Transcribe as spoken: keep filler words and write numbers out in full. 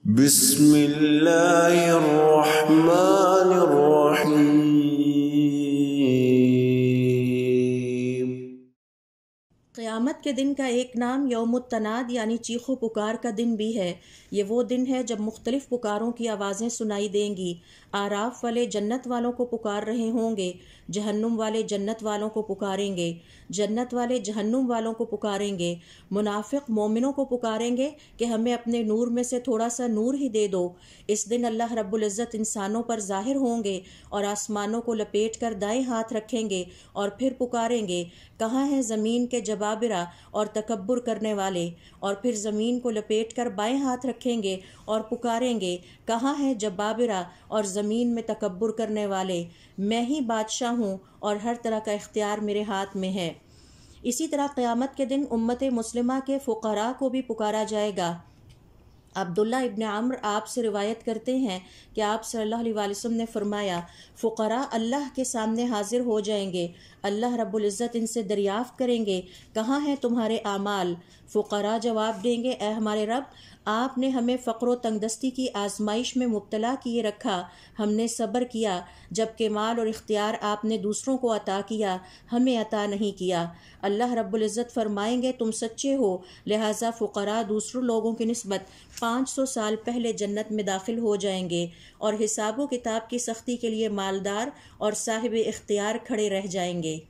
بسم اللہ الرحمن الرحیم۔ قیامت کے دن کا ایک نام یوم التناد یعنی چیخ و پکار کا دن بھی ہے۔ یہ وہ دن ہے جب مختلف پکاروں کی آوازیں سنائی دیں گی۔ آراف والے جنت والوں کو پکار رہے ہوں گے، جہنم والے جنت والوں کو پکاریں گے، جنت والے جہنم والوں کو پکاریں گے، منافق مومنوں کو پکاریں گے کہ ہمیں اپنے نور میں سے تھوڑا سا نور ہی دے دو۔ اس دن اللہ رب العزت انسانوں پر ظاہر ہوں گے اور آسمانوں کو لپیٹ کر دائیں ہاتھ رکھیں گے اور پھر پکاریں گے، کہاں ہیں زمین کے جبابرہ اور تکبر کرنے والے؟ اور پھر زمین کو لپیٹ کر بائیں ہاتھ رکھیں گے اور پکاریں گے، کہاں ہیں جبابرہ اور زمین میں تکبر کرنے والے؟ میں ہی بادشاہ ہوں اور ہر طرح کا اختیار میرے ہاتھ میں ہے۔ اسی طرح قیامت کے دن امت مسلمہ کے فقراء کو بھی پکارا جائے گا۔ عبداللہ ابن عمر آپ سے روایت کرتے ہیں کہ آپ صلی اللہ علیہ وآلہ وسلم نے فرمایا، فقراء اللہ کے سامنے حاضر ہو جائیں گے، اللہ رب العزت ان سے دریافت کریں گے، کہاں ہیں تمہارے اعمال؟ فقراء جواب دیں گے، اے ہمارے رب، آپ نے ہمیں فقر و تنگدستی کی آزمائش میں مبتلا کیے رکھا، ہم نے صبر کیا، جبکہ مال اور اختیار آپ نے دوسروں کو عطا کیا، ہمیں عطا نہیں کیا۔ اللہ رب العزت فرمائیں گے، تم سچے ہو، لہٰذا فقراء دوسروں لوگوں کی نسبت پانچ سو سال پہلے جنت میں داخل ہو جائیں گے، اور حساب و کتاب کی سختی کے لیے مالدار اور صاحب اختیار کھڑے رہ جائیں گے۔